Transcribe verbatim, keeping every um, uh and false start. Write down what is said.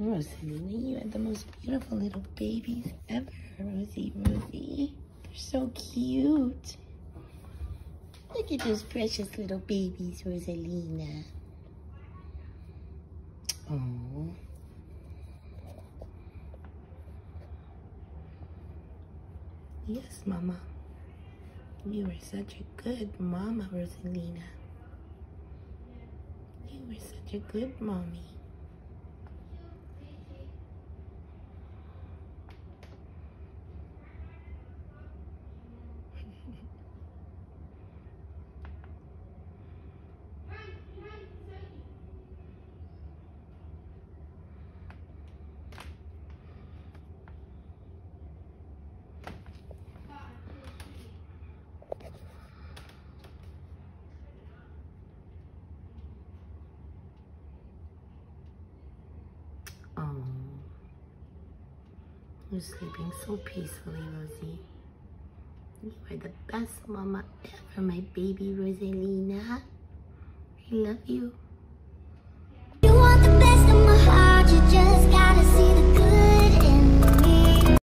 Rosalina, you are the most beautiful little babies ever, Rosie, Rosie. They're so cute. Look at those precious little babies, Rosalina. Oh. Yes, Mama. You were such a good mama, Rosalina. You were such a good mommy. Oh, you're sleeping so peacefully, Rosie. You are the best mama ever, my baby Rosalina. I love you.